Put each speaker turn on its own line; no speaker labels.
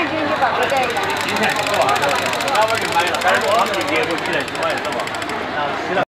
今天就把这个。
今天是吧？那我就买了，但是我们就结果起来是买什么？